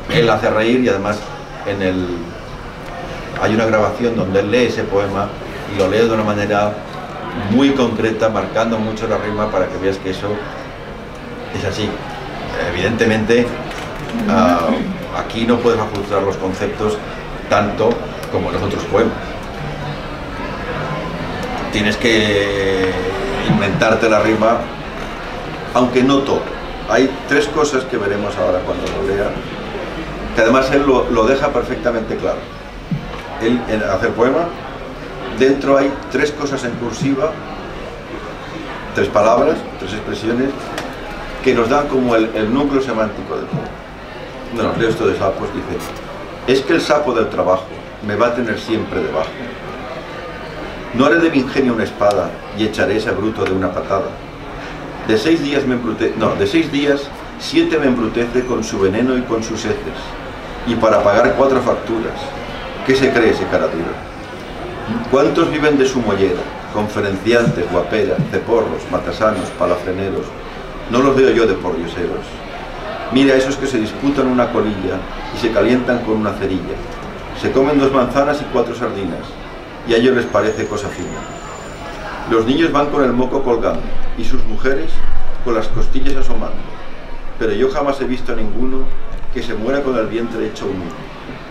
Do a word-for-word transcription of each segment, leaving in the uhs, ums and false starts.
él hace reír y además en el, hay una grabación donde él lee ese poema y lo lee de una manera muy concreta, marcando mucho la rima para que veas que eso es así. Evidentemente, uh, aquí no puedes ajustar los conceptos tanto como en los otros poemas. Tienes que inventarte la rima, aunque no todo. Hay tres cosas que veremos ahora cuando lo lea, que además él lo, lo deja perfectamente claro. Él, en hacer poema, dentro hay tres cosas en cursiva, tres palabras, tres expresiones, que nos dan como el, el núcleo semántico del poema. Bueno, leo esto de Sapos, dice: es que el sapo del trabajo me va a tener siempre debajo. No haré de mi ingenio una espada y echaré ese bruto de una patada. De seis días me embrutece, no, de seis días, siete me embrutece con su veneno y con sus heces. Y para pagar cuatro facturas, ¿qué se cree ese cara dura? ¿Cuántos viven de su mollera? Conferenciantes, guaperas, ceporros, matasanos, palafreneros. No los veo yo de pordioseros. Mira esos que se disputan una colilla y se calientan con una cerilla. Se comen dos manzanas y cuatro sardinas, y a ellos les parece cosa fina. Los niños van con el moco colgando, y sus mujeres con las costillas asomando. Pero yo jamás he visto a ninguno que se muera con el vientre hecho un nudo.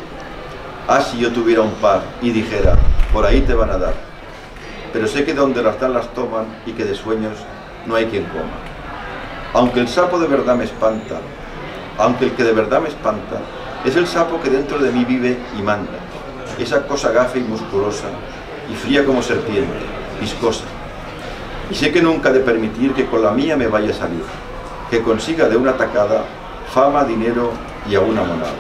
Ah, si yo tuviera un par y dijera, por ahí te van a dar. Pero sé que donde las dan las toman y que de sueños no hay quien coma. Aunque el sapo de verdad me espanta, aunque el que de verdad me espanta, es el sapo que dentro de mí vive y manda. Esa cosa gafe y musculosa, y fría como serpiente, viscosa. Y sé que nunca he de permitir que con la mía me vaya a salir, que consiga de una tacada fama, dinero y aún una monada.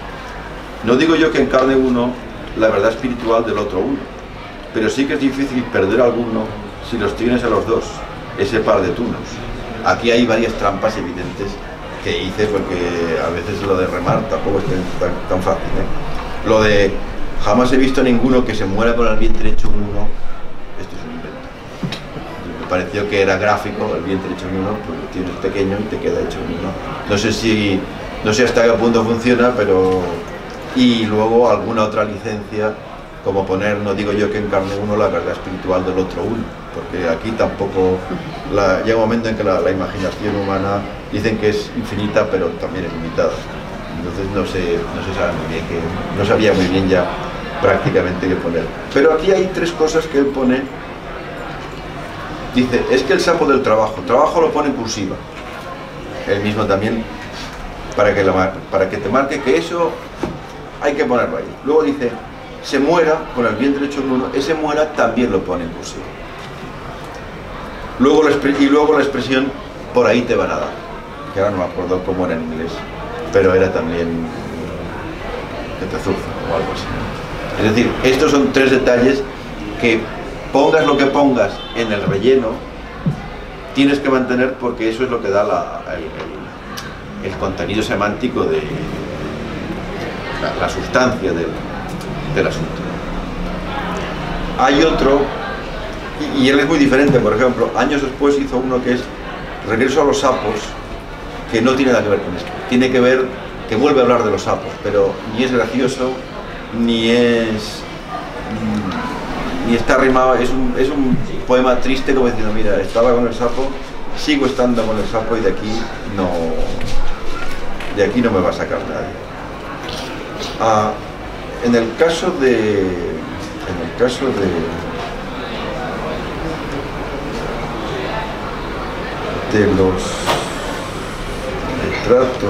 No digo yo que encarne uno la verdad espiritual del otro uno, pero sí que es difícil perder alguno si los tienes a los dos, ese par de tunos. Aquí hay varias trampas evidentes que hice, porque a veces lo de remar tampoco es tan, tan fácil, ¿eh? Lo de jamás he visto a ninguno que se muera con el vientre hecho un uno, esto es un invento. Me pareció que era gráfico, el vientre hecho un uno, porque lo tienes pequeño y te queda hecho un uno. No sé si, no sé hasta qué punto funciona, pero... Y luego alguna otra licencia, como poner, no digo yo que encarne uno la verdad espiritual del otro uno, porque aquí tampoco, la, llega un momento en que la, la imaginación humana dicen que es infinita, pero también es limitada. Entonces no se, no se sabe muy bien, que, no sabía muy bien ya prácticamente qué poner. Pero aquí hay tres cosas que él pone. Dice, es que el sapo del trabajo, trabajo lo pone en cursiva, él mismo también, para que, la, para que te marque que eso hay que ponerlo ahí. Luego dice, se muera con el vientre hecho en uno, ese muera también lo pone en cursiva. Luego la, y luego la expresión, por ahí te van a dar, que ahora no me acuerdo cómo era en inglés, pero era también que te azuzan o algo así. Es decir, estos son tres detalles que, pongas lo que pongas en el relleno, tienes que mantener, porque eso es lo que da la, el, el, el contenido semántico de la, la sustancia del, del asunto. Hay otro, y, y él es muy diferente. Por ejemplo, años después hizo uno que es Regreso a los sapos, que no tiene nada que ver con esto. Tiene que ver, que vuelve a hablar de los sapos, pero ni es gracioso, ni es... ni está rimado, es un, es un poema triste, como diciendo, mira, estaba con el sapo, sigo estando con el sapo y de aquí no, de aquí no me va a sacar nadie. Ah, en el caso de, en el caso de, de los retratos,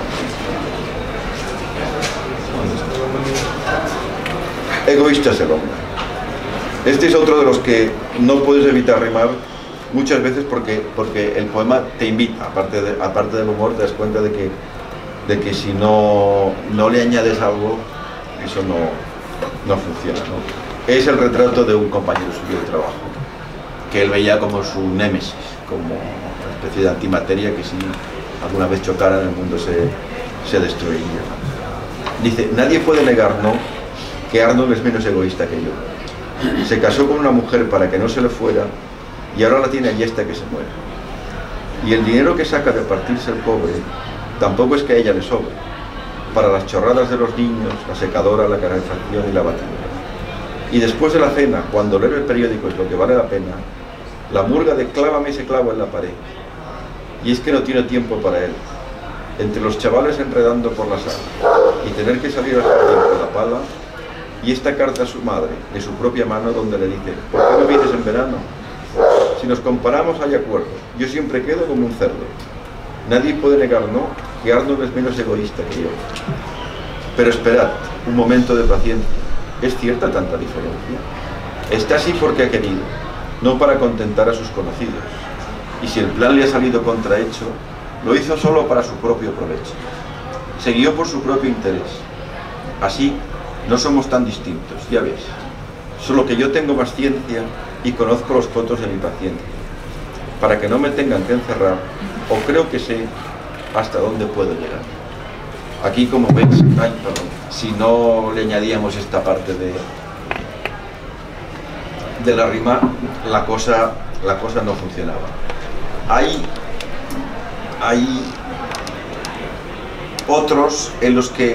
egoísta es el hombre. Este es otro de los que no puedes evitar rimar muchas veces, porque, porque el poema te invita, aparte, de, aparte del humor, te das cuenta de que, de que si no, no le añades algo, eso no, no funciona, ¿no? Es el retrato de un compañero suyo de trabajo, que él veía como su némesis, como una especie de antimateria que si alguna vez chocaran el mundo se, se destruiría. Dice, nadie puede negar, ¿no?, que Arnold es menos egoísta que yo. Se casó con una mujer para que no se le fuera y ahora la tiene allí hasta que se muera. Y el dinero que saca de partirse el pobre tampoco es que a ella le sobre. para las chorradas de los niños, la secadora, la calefacción y la batidora. Y después de la cena, cuando leer el periódico es lo que vale la pena, la murga de clávame ese clavo en la pared. Y es que no tiene tiempo para él. Entre los chavales enredando por la sala y tener que salir al jardín con la pala, y esta carta a su madre, de su propia mano, donde le dice: ¿por qué no vienes en verano? Si nos comparamos hay acuerdo, yo siempre quedo como un cerdo. Nadie puede negar, ¿no?, que Arnold es menos egoísta que yo. Pero esperad, un momento de paciencia. ¿Es cierta tanta diferencia? Está así porque ha querido, no para contentar a sus conocidos. Y si el plan le ha salido contrahecho, lo hizo solo para su propio provecho. Se guió por su propio interés. Así, no somos tan distintos, ya ves. Solo que yo tengo más ciencia y conozco los cotos de mi paciencia. Para que no me tengan que encerrar, o creo que sé hasta dónde puedo llegar. Aquí, como veis, ay, perdón, si no le añadíamos esta parte de, de la rima, la cosa, la cosa no funcionaba. Hay, hay otros en los que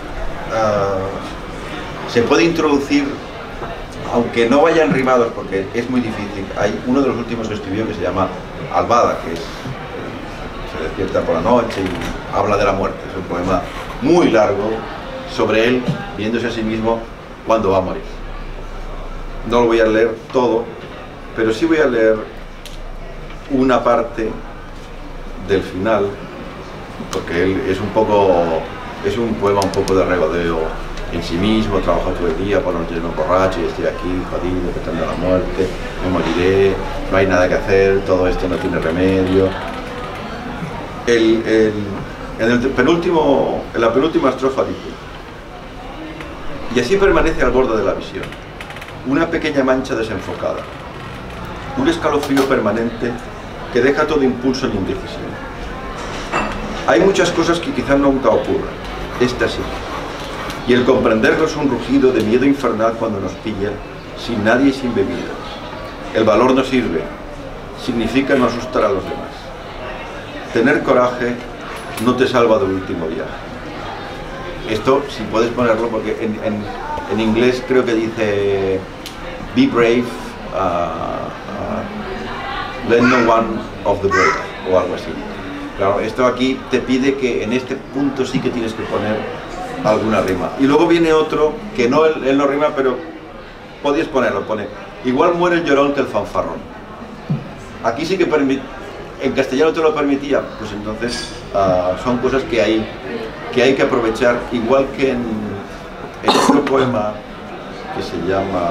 uh, se puede introducir, aunque no vayan rimados, porque es muy difícil. Hay uno de los últimos que escribió que se llama Albada, que es, se despierta por la noche y habla de la muerte. Es un poema muy largo sobre él viéndose a sí mismo cuando va a morir. No lo voy a leer todo, pero sí voy a leer una parte del final, porque él es un poco, es un poema un poco de regodeo en sí mismo. Trabajo todo el día, por la noche no borracho y estoy aquí jodido, pensando en la muerte, me moriré, no hay nada que hacer, todo esto no tiene remedio. El, el, en, el penúltimo, en la penúltima estrofa dice: y así permanece al borde de la visión, una pequeña mancha desenfocada, un escalofrío permanente que deja todo impulso en indecisión. Hay muchas cosas que quizás nunca ocurran, esta sí, y el comprenderlo es un rugido de miedo infernal cuando nos pilla, sin nadie y sin bebidas. El valor no sirve, significa no asustar a los demás. Tener coraje no te salva del último viaje. Esto, si puedes ponerlo, porque en, en, en inglés creo que dice be brave, uh, uh, let no one of the brave, o algo así. Claro, esto aquí te pide que en este punto sí que tienes que poner alguna rima. Y luego viene otro, que no, él, él no rima, pero podías ponerlo, pone: igual muere el llorón que el fanfarrón. Aquí sí que permite, en castellano te lo permitía, pues entonces uh, son cosas que hay, que hay que aprovechar, igual que en, en otro poema que se llama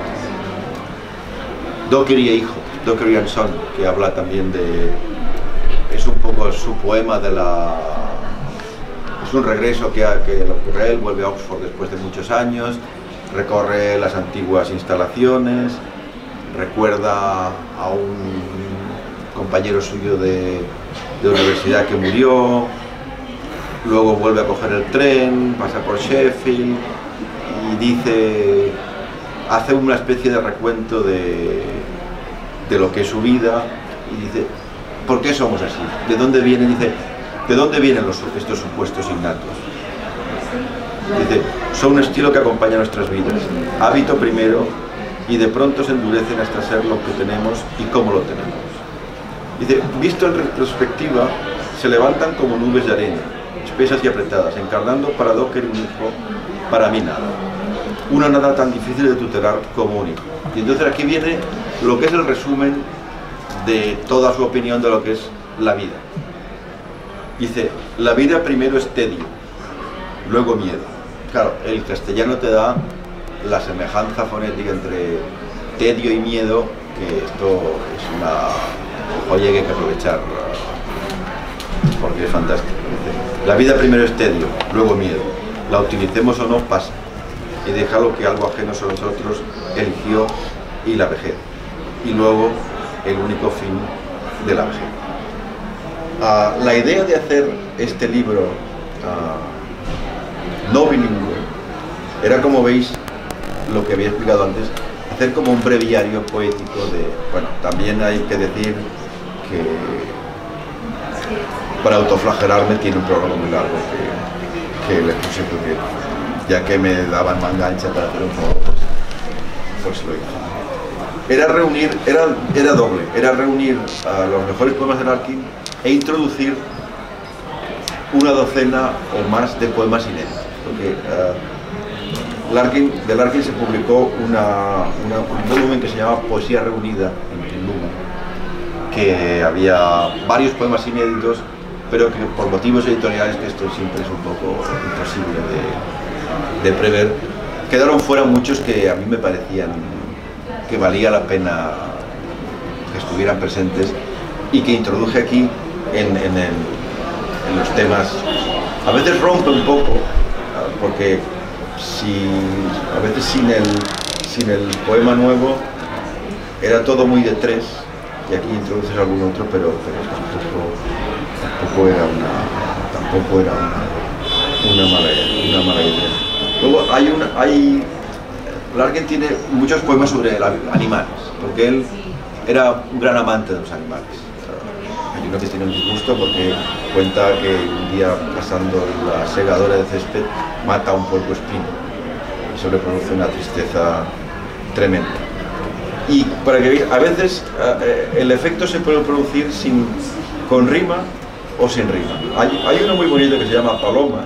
Dockery e hijo, Dockery and Son, que habla también de, es un poco su poema de la, es un regreso que, que le ocurre a él, vuelve a Oxford después de muchos años, recorre las antiguas instalaciones, recuerda a un compañero suyo de, de universidad que murió, luego vuelve a coger el tren, pasa por Sheffield y dice, hace una especie de recuento de, de lo que es su vida y dice: ¿por qué somos así? ¿De dónde vienen? Dice, ¿de dónde vienen los, estos supuestos innatos? Dice, son un estilo que acompaña nuestras vidas, hábito primero, y de pronto se endurecen hasta ser lo que tenemos y cómo lo tenemos. Dice, visto en retrospectiva, se levantan como nubes de arena, espesas y apretadas, encarnando para Docker un hijo, para mí nada. Una nada tan difícil de tutelar como un hijo. Y entonces aquí viene lo que es el resumen de toda su opinión de lo que es la vida. Dice, la vida primero es tedio, luego miedo. Claro, el castellano te da la semejanza fonética entre tedio y miedo, que esto es una joya que hay que aprovechar, porque es fantástico. Dice, la vida primero es tedio, luego miedo. La utilicemos o no, pasa. Y deja lo que algo ajeno a nosotros eligió y la vejez. Y luego el único fin de la vejez. Uh, la idea de hacer este libro uh, no bilingüe era, como veis, lo que había explicado antes, hacer como un breviario poético de... Bueno, también hay que decir que para autoflagelarme tiene un programa muy largo que le puse porque ya que me daban manga ancha para hacer un juego, pues, pues lo hice. Era reunir, era, era doble, era reunir a los mejores poemas de Larkin e introducir una docena o más de poemas inéditos. Porque uh, Larkin, de Larkin se publicó una, una, un volumen que se llama Poesía Reunida en Luma, que había varios poemas inéditos, pero que por motivos editoriales, que esto siempre es un poco imposible de, de prever, quedaron fuera muchos que a mí me parecían que valía la pena que estuvieran presentes y que introduje aquí en, en, el, en los temas. A veces rompe un poco, porque si, a veces sin el, sin el poema nuevo era todo muy de tres, y aquí introduces algún otro, pero, pero tampoco, tampoco era una, tampoco era una, una, mala, una mala idea. Luego hay una, hay, Larkin tiene muchos poemas sobre animales, porque él era un gran amante de los animales. Hay uno que tiene un disgusto porque cuenta que un día pasando la segadora de césped mata a un puerco espino. Eso le produce una tristeza tremenda. Y para que veáis, a veces eh, el efecto se puede producir sin, con rima o sin rima. Hay, hay uno muy bonito que se llama Palomas,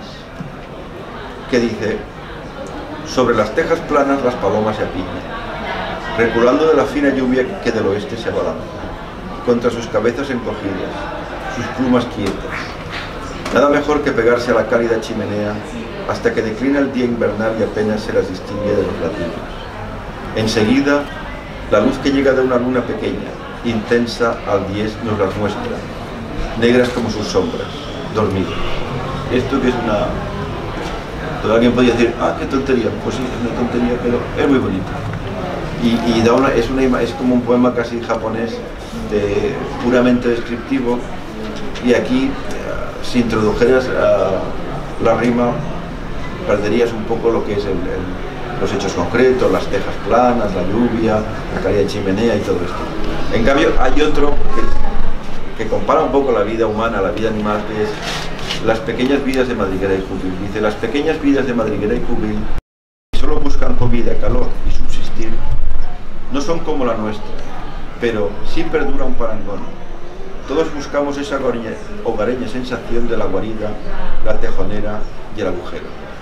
que dice: sobre las tejas planas las palomas se apiñan, reculando de la fina lluvia que del oeste se abalanza, contra sus cabezas encogidas, sus plumas quietas. Nada mejor que pegarse a la cálida chimenea hasta que declina el día invernal y apenas se las distingue de los latinos. Enseguida, la luz que llega de una luna pequeña, intensa al diez, nos las muestra, negras como sus sombras, dormidas. Esto que es una... Todo alguien podría decir, ah, qué tontería. Pues sí, es una tontería, pero es muy bonito. Y, y da una, es, una, es como un poema casi japonés, de, puramente descriptivo, y aquí, uh, si introdujeras uh, la rima, perderías un poco lo que es el, el, los hechos concretos, las tejas planas, la lluvia, la calidad de chimenea y todo esto. En cambio, hay otro que, que compara un poco la vida humana, la vida animal, que es las pequeñas vidas de madriguera y jubil. Dice: las pequeñas vidas de madriguera y jubil, que solo buscan comida, calor y subsistir, no son como la nuestra, pero sí perdura un parangón. Todos buscamos esa hogareña sensación de la guarida, la tejonera y el agujero.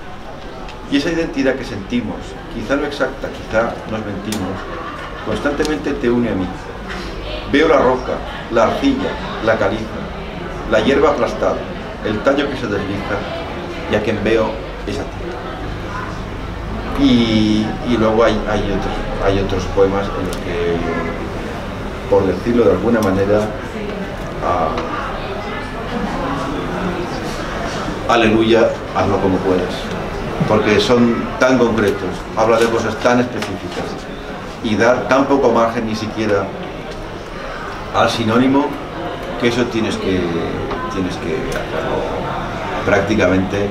Y esa identidad que sentimos, quizá no exacta, quizá nos mentimos, constantemente te une a mí. Veo la roca, la arcilla, la caliza, la hierba aplastada, el tallo que se desliza, y a quien veo es a ti. Y, y luego hay, hay, otros, hay otros poemas en los que, por decirlo de alguna manera, uh, aleluya, hazlo como puedas, porque son tan concretos, habla de cosas tan específicas y da tan poco margen ni siquiera al sinónimo, que eso tienes que, tienes que hacerlo prácticamente,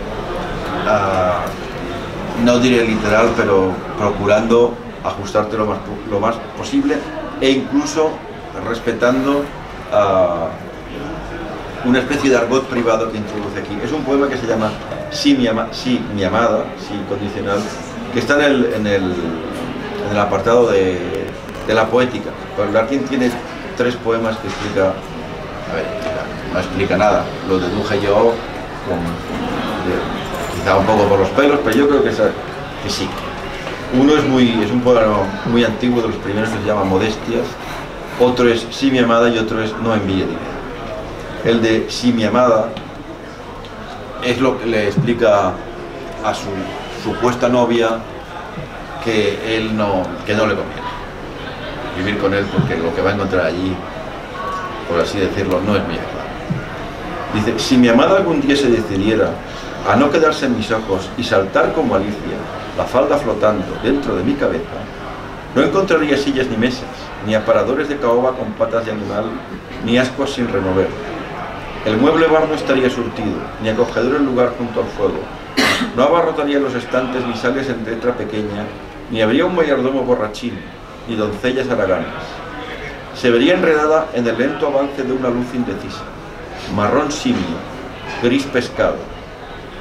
uh, no diré literal, pero procurando ajustarte lo más, lo más posible, e incluso respetando uh, una especie de argot privado que introduce aquí. Es un poema que se llama Sí, mi, ama, sí, mi amada, sí condicional, que está en el, en el, en el apartado de, de la poética. Pero Larkin tiene tres poemas que explica, a ver, no explica nada, lo deduje yo con, de, quizá un poco por los pelos, pero yo creo que, esa, que sí. Uno es, muy, es un poema muy antiguo, de los primeros, que se llama Modestias. Otro es Sí, mi amada, y otro es No envíe dinero. El de Sí, mi amada es lo que le explica a su supuesta novia que él no, que no le conviene vivir con él, porque lo que va a encontrar allí, por así decirlo, no es muy agradable. Dice: si mi amada algún día se decidiera a no quedarse en mis ojos y saltar como Alicia, la falda flotando dentro de mi cabeza, no encontraría sillas ni mesas, ni aparadores de caoba con patas de animal, ni ascuas sin remover. El mueble bar no estaría surtido, ni acogedor el lugar junto al fuego. No abarrotaría los estantes ni sales en letra pequeña, ni habría un mayordomo borrachín, ni doncellas haraganas. Se vería enredada en el lento avance de una luz indecisa, marrón simio, gris pescado,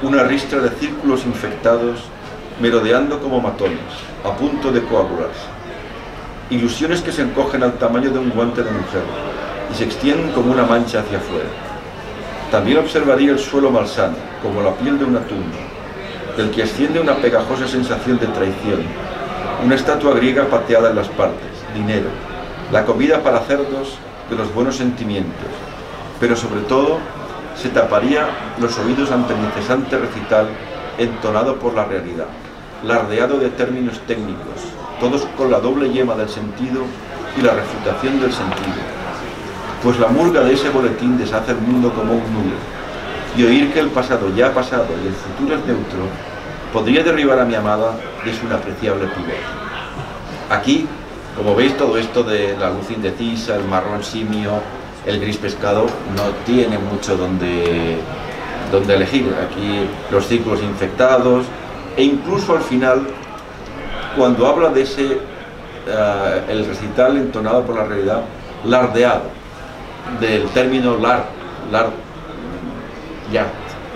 una ristra de círculos infectados merodeando como matones, a punto de coagularse. Ilusiones que se encogen al tamaño de un guante de mujer y se extienden como una mancha hacia afuera. También observaría el suelo malsano, como la piel de una tumba, del que asciende una pegajosa sensación de traición, una estatua griega pateada en las partes, dinero, la comida para cerdos de los buenos sentimientos, pero sobre todo se taparía los oídos ante el incesante recital entonado por la realidad, lardeado de términos técnicos, todos con la doble yema del sentido y la refutación del sentido, pues la murga de ese boletín deshace el mundo como un nudo, y oír que el pasado ya ha pasado y el futuro es neutro, podría derribar a mi amada de su inapreciable pivote. Aquí, como veis, todo esto de la luz indecisa, el marrón simio, el gris pescado, no tiene mucho donde, donde elegir. Aquí los círculos infectados, e incluso al final, cuando habla de ese, uh, el recital entonado por la realidad, lardeado, del término lar, lar, ya,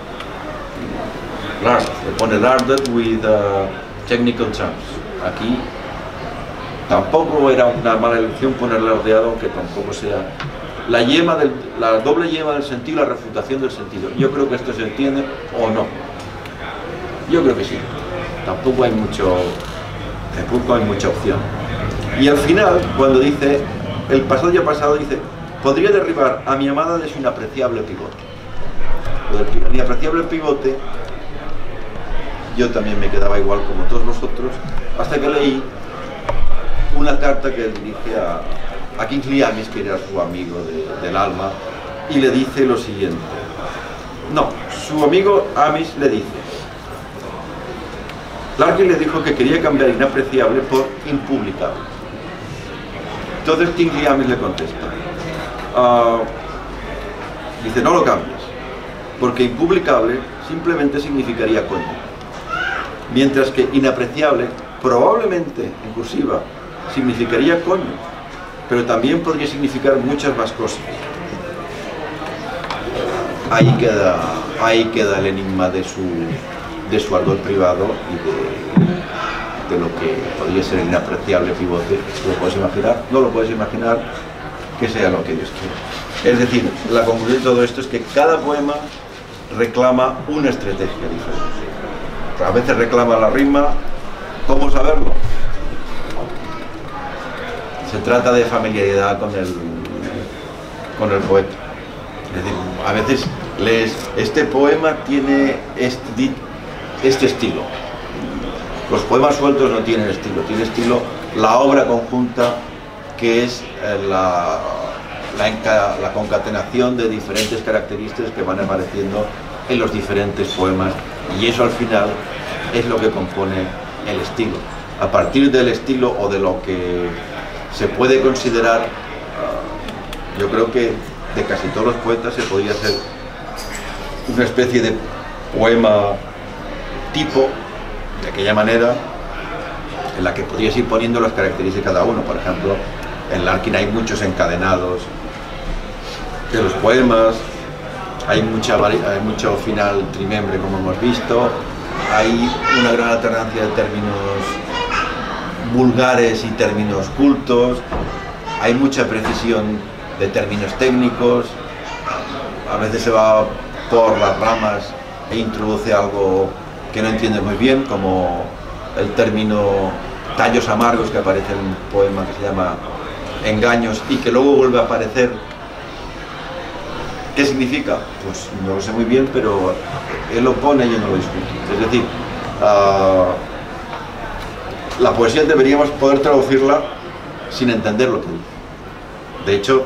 lar, le pone larded with uh, technical terms. Aquí tampoco era una mala elección poner lardeado, aunque tampoco sea la yema del, la doble yema del sentido y la refutación del sentido. Yo creo que esto se entiende o no. Yo creo que sí. Tampoco hay mucho, tampoco hay mucha opción. Y al final, cuando dice el pasado ya pasado, dice podría derribar a mi amada de su inapreciable pivote. Lo del inapreciable pivote, yo también me quedaba igual como todos vosotros, hasta que leí una carta que él dirige a, a Kingsley Amis, que era su amigo de, del alma, y le dice lo siguiente. No, su amigo Amis le dice, Larkin le dijo que quería cambiar inapreciable por impublicable. Entonces Kingsley Amis le contesta, uh, dice, no lo cambies, porque impublicable simplemente significaría coño, mientras que inapreciable probablemente, en cursiva, significaría coño, pero también podría significar muchas más cosas. Ahí queda, ahí queda el enigma de su, de su ardor privado y de, de lo que podría ser el inapreciable pivote. ¿Lo puedes imaginar? No lo puedes imaginar, que sea lo que Dios quiera. Es decir, la conclusión de todo esto es que cada poema reclama una estrategia diferente. A veces reclama la rima. ¿Cómo saberlo? Se trata de familiaridad con el, con el poeta. Es decir, a veces lees, este poema tiene este, este estilo. Los poemas sueltos no tienen estilo, tiene estilo la obra conjunta, que es la, la, la concatenación de diferentes características que van apareciendo en los diferentes poemas, y eso al final es lo que compone el estilo. A partir del estilo o de lo que se puede considerar, uh, yo creo que de casi todos los poetas se podría hacer una especie de poema tipo, de aquella manera, en la que podrías ir poniendo las características de cada uno. Por ejemplo, en Larkin hay muchos encadenados de los poemas, hay, mucha, hay mucho final trimembre, como hemos visto, hay una gran alternancia de términos vulgares y términos cultos, hay mucha precisión de términos técnicos, a veces se va por las ramas e introduce algo que no entiendes muy bien, como el término tallos amargos, que aparece en un poema que se llama Engaños y que luego vuelve a aparecer. ¿Qué significa? Pues no lo sé muy bien, pero él lo pone y yo no lo discuto. Es decir, uh, la poesía deberíamos poder traducirla sin entender lo que dice. De hecho,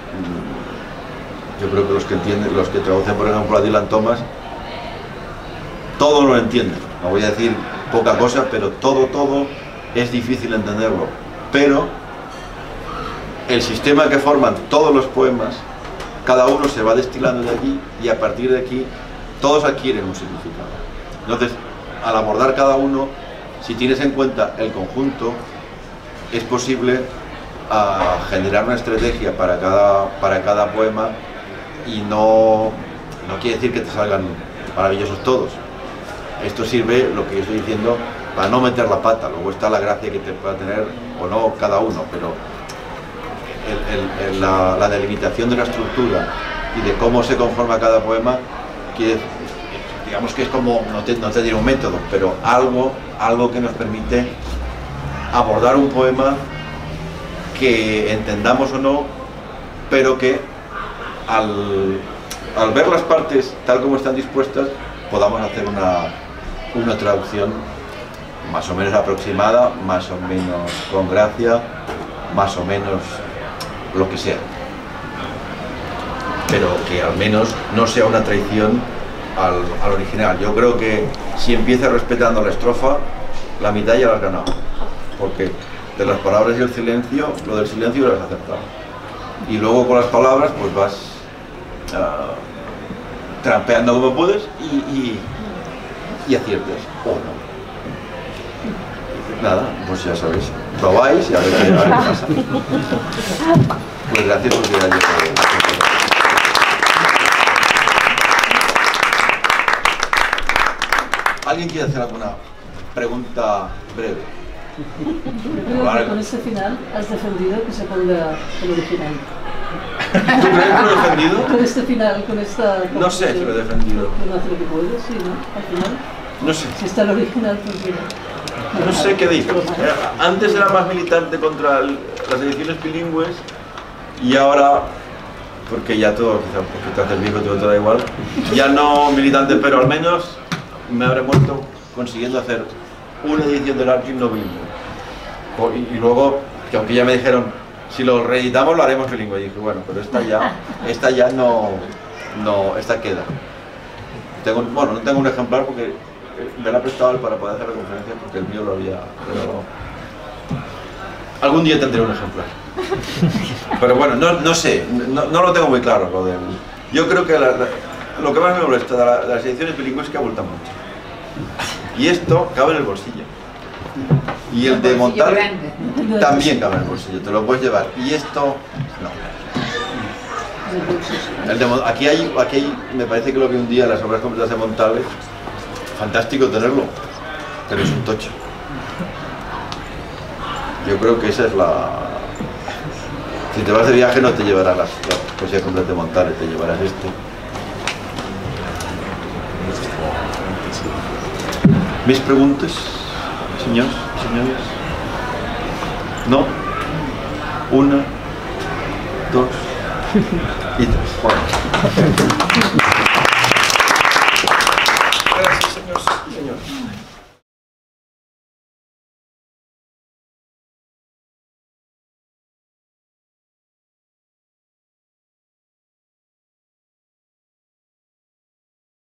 yo creo que los que entienden, los que traducen, por ejemplo, a Dylan Thomas, todo lo entienden. No voy a decir poca cosa, pero todo, todo es difícil entenderlo. Pero el sistema que forman todos los poemas, cada uno se va destilando de allí y a partir de aquí todos adquieren un significado. Entonces, al abordar cada uno, si tienes en cuenta el conjunto, es posible uh, generar una estrategia para cada, para cada poema, y no, no quiere decir que te salgan maravillosos todos, Esto sirve, lo que yo estoy diciendo, para no meter la pata. Luego está la gracia que te pueda tener o no cada uno, pero el, el, el, la, la delimitación de la estructura y de cómo se conforma cada poema, que digamos que es como, no te, no te diré un método, pero algo, algo que nos permite abordar un poema que entendamos o no, pero que al, al ver las partes tal como están dispuestas, podamos hacer una, una traducción más o menos aproximada, más o menos con gracia, más o menos lo que sea. Pero que al menos no sea una traición al, al original. Yo creo que si empiezas respetando la estrofa, la mitad ya la has ganado. Porque de las palabras y el silencio, lo del silencio lo has acertado. Y luego con las palabras pues vas uh, trampeando como puedes y, y, y aciertas o no. Nada, pues ya sabéis, probáis y a ver qué, a ver qué pasa. Pues gracias por llegar. ¿Alguien quiere hacer alguna pregunta breve? Yo creo que con este final has defendido que se ponga el original. ¿Tú crees que lo he defendido? Con este final, con esta... No sé si lo he defendido. No hace lo que puedes, sí, ¿no? Al final. No sé. Si está el original, pues mira. No sé qué digo. Antes era más militante contra el, las ediciones bilingües y ahora, porque ya todo, quizá porque te haces viejo, todo te da igual, ya no militante, pero al menos me habré muerto consiguiendo hacer una edición del Archive no bilingüe. Y, y luego, que aunque ya me dijeron, si lo reeditamos lo haremos bilingüe, y dije, bueno, pero esta ya, esta ya no, no, esta queda. Tengo, bueno, no tengo un ejemplar porque me lo ha prestado él para poder hacer la conferencia porque el mío lo había... Pero algún día tendré un ejemplar. Pero bueno, no, no sé, no, no lo tengo muy claro lo del... Yo creo que la, la, lo que más me molesta de, la, de las ediciones bilingües es que abultan mucho. Y esto cabe en el bolsillo. Y el de montar también cabe en el bolsillo, te lo puedes llevar. Y esto, no. El de, aquí, hay, aquí hay, me parece que lo vi un día en las obras completas de Montale. Fantástico tenerlo, pero es un tocho. Yo creo que esa es la... Si te vas de viaje no te llevarás las, las poesías completas de Montale, te llevarás este. ¿Mis preguntas, señores, señores? ¿No? Una, dos y tres. Bueno. Gracias, señores y señores.